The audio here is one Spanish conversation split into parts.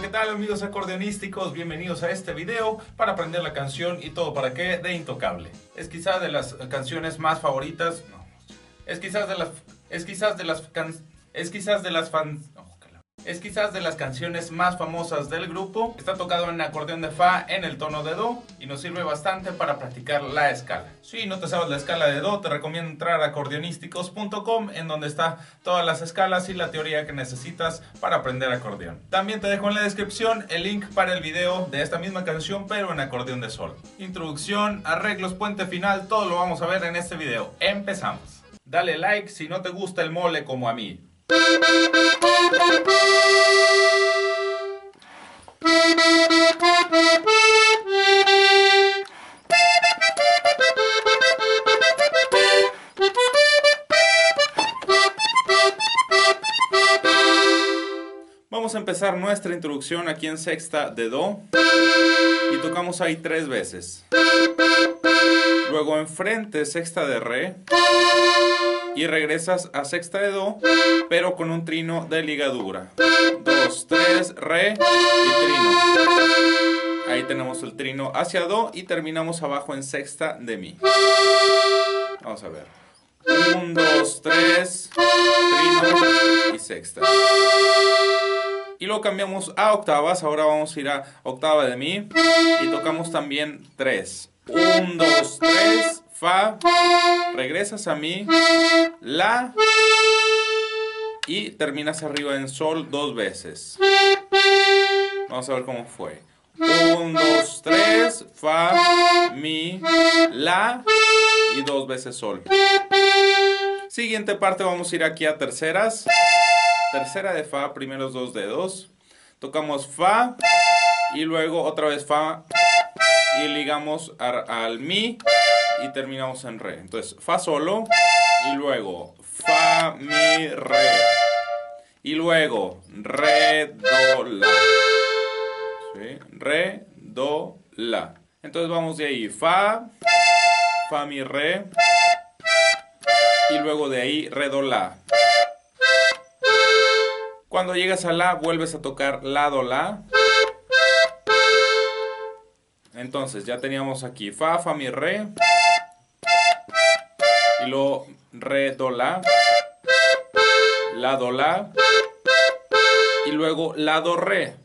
¿qué tal amigos acordeonísticos? Bienvenidos a este video para aprender la canción Y todo para qué de Intocable. Es quizás de las canciones más favoritas, no, es quizás de las canciones más famosas del grupo. Está tocado en acordeón de fa en el tono de do y nos sirve bastante para practicar la escala. Si no te sabes la escala de do, te recomiendo entrar a acordeonísticos.com, en donde está todas las escalas y la teoría que necesitas para aprender acordeón. También te dejo en la descripción el link para el video de esta misma canción pero en acordeón de sol. Introducción, arreglos, puente final, todo lo vamos a ver en este video. Empezamos. Dale like si no te gusta el mole como a mí. Vamos a empezar nuestra introducción aquí en sexta de do y tocamos ahí 3 veces. Luego enfrente sexta de re y regresas a sexta de do, pero con un trino de ligadura. 2, 3, re y trino. Ahí tenemos el trino hacia do y terminamos abajo en sexta de mi. Vamos a ver. 1, 2, 3, trino y sexta. Y luego cambiamos a octavas. Ahora vamos a ir a octava de mi y tocamos también 3. 1, 2, 3, fa, regresas a mi, la y terminas arriba en sol 2 veces. Vamos a ver cómo fue. 1, 2, 3, fa, mi, la y 2 veces sol. Siguiente parte, vamos a ir aquí a terceras. Tercera de fa, primeros 2 dedos. Tocamos fa y luego otra vez fa y ligamos al mi y terminamos en re. Entonces fa solo y luego fa, mi, re. Y luego re, do, la. ¿Sí? Re, do, la. Entonces vamos de ahí fa, fa, mi, re. Y luego de ahí re, do, la. Cuando llegas a la, vuelves a tocar la, do, la. Entonces ya teníamos aquí fa, fa, mi, re. Y luego re, do, la, do, la. Y luego la, do, re.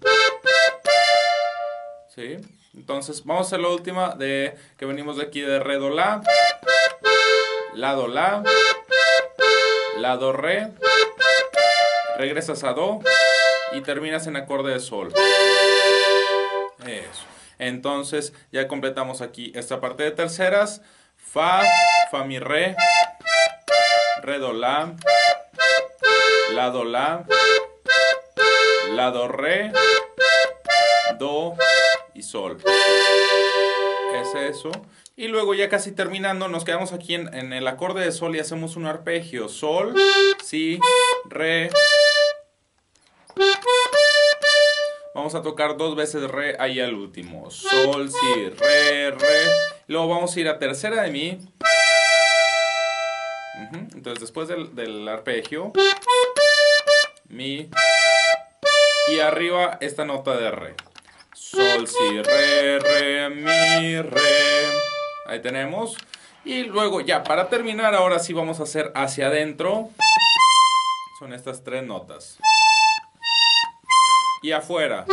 ¿Sí? Entonces vamos a hacer la última de que venimos de aquí de re, do, la, do, la, do, re. Regresas a do y terminas en acorde de sol. Eso. Entonces ya completamos aquí esta parte de terceras. Fa, fa, mi, re, do, la, do, la, do, re, do y sol. Es eso. Y luego ya casi terminando nos quedamos aquí en el acorde de sol y hacemos un arpegio. Sol, si, re. Vamos a tocar 2 veces re ahí al último. Sol, si, re, re. Luego vamos a ir a tercera de mi. Entonces después del arpegio, mi. Y arriba esta nota de re. Sol, si, re, re, mi, re. Ahí tenemos. Y luego ya para terminar ahora sí vamos a hacer hacia adentro. Son estas 3 notas. Y afuera.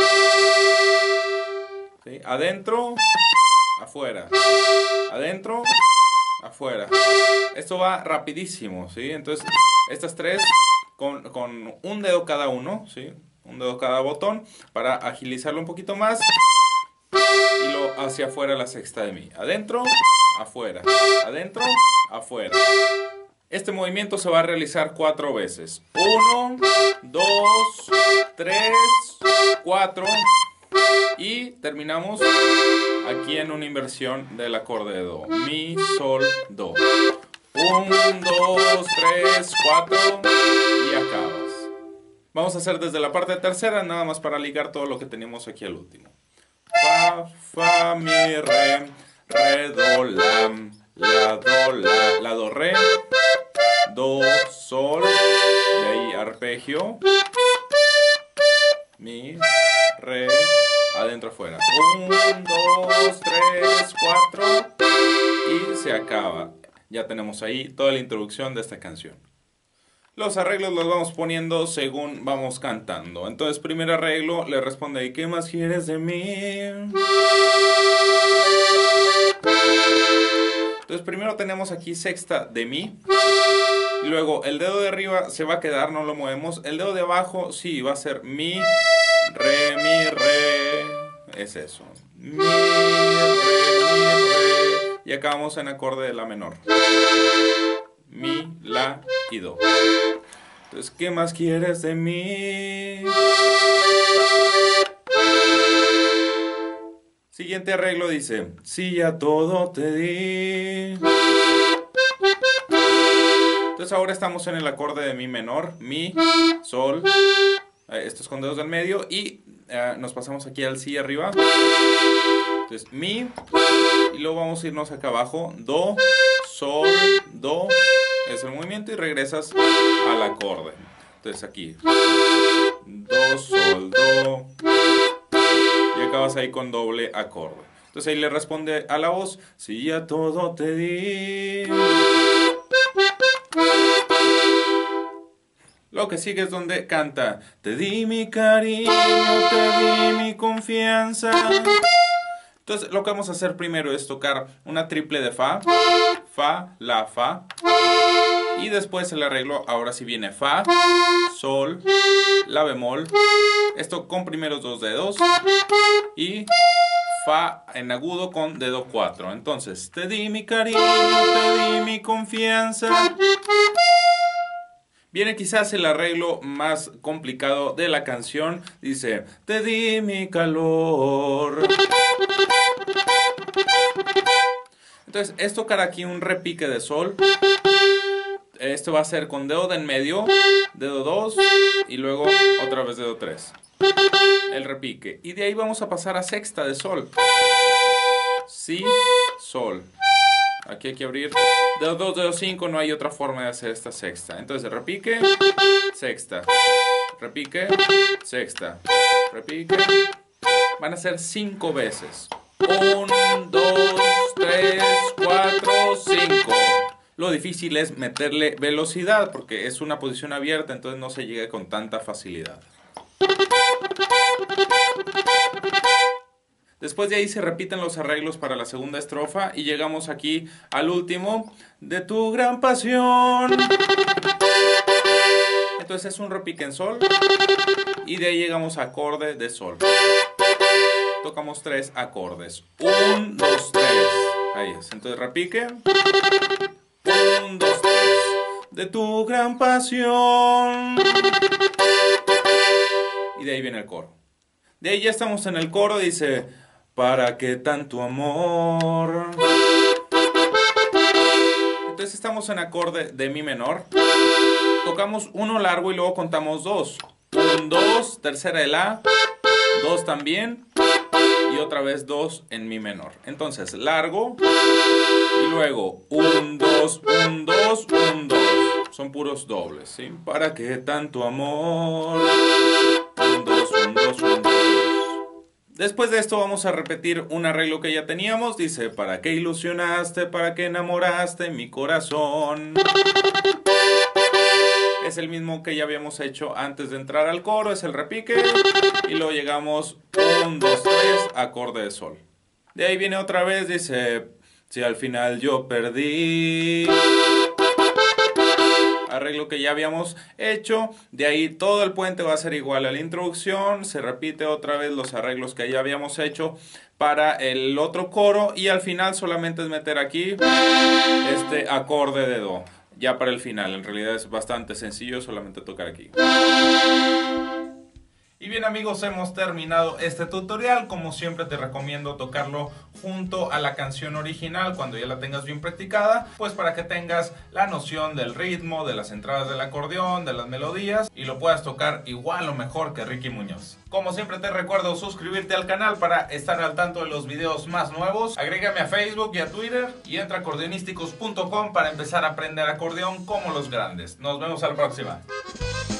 ¿Sí? Adentro, afuera. Adentro, afuera. Esto va rapidísimo, ¿sí? Entonces, estas 3 con un dedo cada uno, ¿sí? Un dedo cada botón para agilizarlo un poquito más. Y luego hacia afuera la sexta de mi. Adentro, afuera. Adentro, afuera. Este movimiento se va a realizar 4 veces. 1, 2, 3, 4. Y terminamos aquí en una inversión del acorde de do. Mi, sol, do. 1, 2, 3, 4. Y acabas. Vamos a hacer desde la parte tercera, nada más para ligar todo lo que tenemos aquí al último. Fa, fa, mi, re, do, la, do, re, do, sol, de ahí arpegio, mi, re, adentro, afuera. 1, 2, 3, 4 y se acaba. Ya tenemos ahí toda la introducción de esta canción. Los arreglos los vamos poniendo según vamos cantando. Entonces, primer arreglo le responde ahí, ¿qué más quieres de mí? Entonces, primero tenemos aquí sexta de mi. Y luego el dedo de arriba se va a quedar, no lo movemos. El dedo de abajo sí va a ser mi, re. Es eso. Mi, re. Y acabamos en acorde de la menor. Mi, la y do. Entonces, ¿qué más quieres de mí? Siguiente arreglo dice, si ya todo te di. Entonces ahora estamos en el acorde de mi menor, mi, sol, estos con dedos del medio y nos pasamos aquí al si arriba. Entonces mi y luego vamos a irnos acá abajo, do, sol, do, es el movimiento y regresas al acorde. Entonces aquí, do, sol, do y acabas ahí con doble acorde. Entonces ahí le responde a la voz, si ya todo te di. Lo que sigue es donde canta, te di mi cariño, te di mi confianza. Entonces lo que vamos a hacer primero es tocar una triple de fa, fa, la, fa. Y después el arreglo, ahora sí viene fa, sol, la bemol. Esto con primeros dos dedos. Y fa en agudo con dedo 4. Entonces, te di mi cariño, te di mi confianza. Viene quizás el arreglo más complicado de la canción. Dice, te di mi calor. Entonces, es tocar aquí un repique de sol. Esto va a ser con dedo de en medio, dedo 2 y luego otra vez dedo 3. El repique. Y de ahí vamos a pasar a sexta de sol. Si, sol. Aquí hay que abrir dedo 2, dedo 5, no hay otra forma de hacer esta sexta. Entonces repique, sexta, repique, sexta, repique. Van a ser 5 veces. 1, 2, 3, 4, 5. Lo difícil es meterle velocidad porque es una posición abierta, entonces no se llega con tanta facilidad. Después de ahí se repiten los arreglos para la segunda estrofa y llegamos aquí al último, de tu gran pasión. Entonces es un repique en sol y de ahí llegamos a acorde de sol. Tocamos 3 acordes. 1, 2, 3. Ahí es. Entonces repique. 1, 2, 3. De tu gran pasión. Y de ahí viene el coro. De ahí ya estamos en el coro, dice, ¿para qué tanto amor? Entonces estamos en acorde de mi menor. Tocamos uno largo y luego contamos 2. 1, 2, tercera de la, 2 también. Y otra vez 2 en mi menor. Entonces largo y luego 1, 2, 1, 2, 1, 2. Son puros dobles, ¿sí? ¿Para qué tanto amor? 1, 2, 1, 2, 1, 2. Después de esto vamos a repetir un arreglo que ya teníamos. Dice, ¿para qué ilusionaste? ¿Para qué enamoraste mi corazón? Es el mismo que ya habíamos hecho antes de entrar al coro, es el repique. Y luego llegamos 1, 2, 3, acorde de sol. De ahí viene otra vez, dice, si al final yo perdí. Arreglo que ya habíamos hecho. De ahí todo el puente va a ser igual a la introducción. Se repite otra vez los arreglos que ya habíamos hecho para el otro coro. Y al final solamente es meter aquí este acorde de do. Ya para el final, en realidad es bastante sencillo, solamente tocar aquí. Y bien amigos, hemos terminado este tutorial. Como siempre te recomiendo tocarlo junto a la canción original cuando ya la tengas bien practicada, pues para que tengas la noción del ritmo, de las entradas del acordeón, de las melodías y lo puedas tocar igual o mejor que Ricky Muñoz. Como siempre te recuerdo suscribirte al canal para estar al tanto de los videos más nuevos. Agrégame a Facebook y a Twitter y entra a acordeonísticos.com para empezar a aprender acordeón como los grandes. Nos vemos a la próxima.